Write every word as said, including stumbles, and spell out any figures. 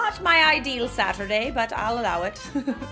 Not my ideal Saturday, but I'll allow it.